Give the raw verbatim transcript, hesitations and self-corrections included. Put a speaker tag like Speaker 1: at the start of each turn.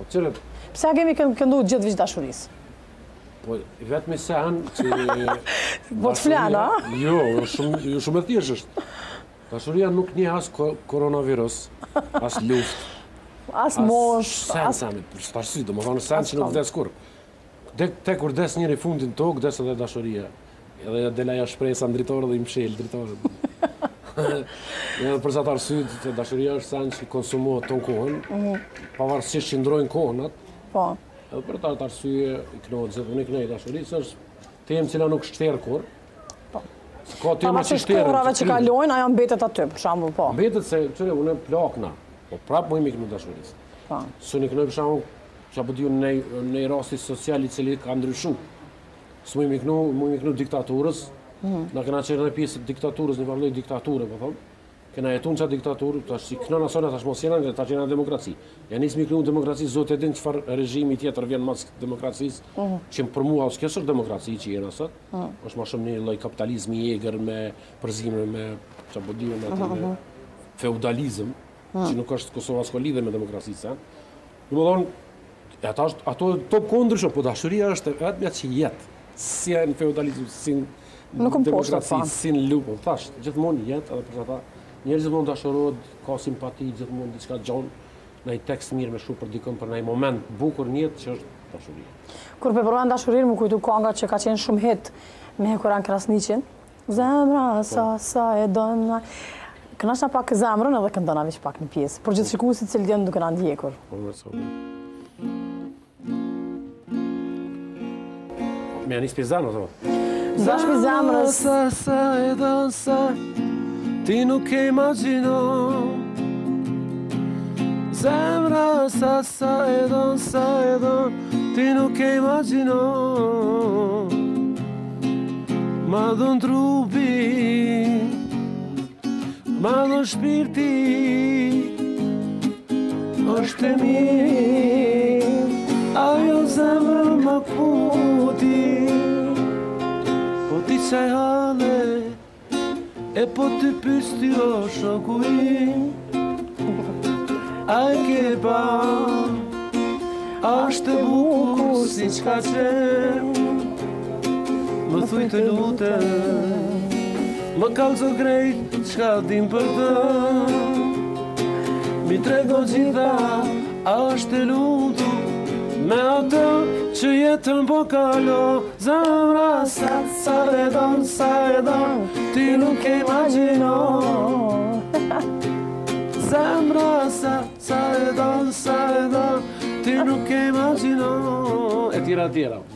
Speaker 1: Qëre,
Speaker 2: Pse kemi këndu gjithë vishë dashurisë?
Speaker 1: po, vetëm se anë që...
Speaker 2: Po të flanë, a?
Speaker 1: Jo, shumë shumë e thjeshtë është. Dashuria nuk një as koronavirus, as luft,
Speaker 2: As mosh,
Speaker 1: sen,
Speaker 2: as...
Speaker 1: sen, për shtarësi, do më thonë sen që nuk vdes kur. Te kur des njëri fundin tokë, des edhe dashuria. Edhe delaja shpresa në dritorë dhe i mshel dritorë. Edhe për sa të arsyet, dashuria është sen që konsumohet ton kohën, pavarësisht që ndrojnë kohënat.
Speaker 2: Po.
Speaker 1: Edhe për ta të arsye, i knohet zë, unë i knojit dashurisë, është temë cila nuk shterë kur. Ka tema që
Speaker 2: shterën. Kohërave që kalojnë, ajo mbetet aty, për shembull, po.
Speaker 1: Mbetet se, qëre, unë e plakna, po prapë mu i miknu dashurisë.
Speaker 2: Po.
Speaker 1: Së një knoj për shembull, që apo t'ju në i rasti social i cili ka ndryshu. Së mu i miknu, mu i miknu diktaturës, na kena qenë në pjesë diktaturës, një parloj diktaturë, po thonë. Kena jetu në qatë diktaturë, tash si këna nasona tash mos jena, tash jena demokraci. Ja nisë miknu demokraci, zotë edin qëfar regjimi tjetër vjen mas demokracisë, që për mua është kësër demokraci që jena sot, është ma shumë një loj kapitalizmi eger me përzime, me që po dhjën atë me feudalizm, që nuk është Kosova s'ko lidhe me demokracisë. Në më thonë, ato të kondrësho, po dashuria është vetë që jetë, si në feudalizm, si në demokraci, si në lupo, thash, gjithmonë jetë, edhe për ta. Njerëzit mund të dashurohet, ka simpati, gjithmonë diçka gjon, në i tekst mirë me shu për dikën për në i moment bukur njët që është dashuria.
Speaker 2: Kur pe përmen dashurirë, më kujtu kanga që ka qenë shumë hit me Kuran Krasniqin. Zemra, sa, sa e dona. Kënashna pak zemrën edhe këndona vish pak në pjesë, por gjithë shikusit cilë djenë duke në ndjekur.
Speaker 1: Me anis për zemrë, të
Speaker 2: Zash për zemrës.
Speaker 1: Sa, sa e dona, sa ti nuk e imagjino. Zemra, sa, sa e don, sa e don, ti nuk e imagjino. Ma dhën trupi, ma dhën shpirti, është e mirë, ajo zemra ma puti. Po ti qaj hale, e po të pysti o shoku im, a e ke pa, ashtë e bukur si qka qenë, më thuj të lutem, më kalzo grejt qka dim për të, mi trego gjitha, ashtë e lutu, me atë që jetën po kalo. Zemra, sa, sa e don, sa e don, ti nuk e imagjino. Zemra, sa, sa e don, sa e don, ti nuk e imagjino. E tjera tjera.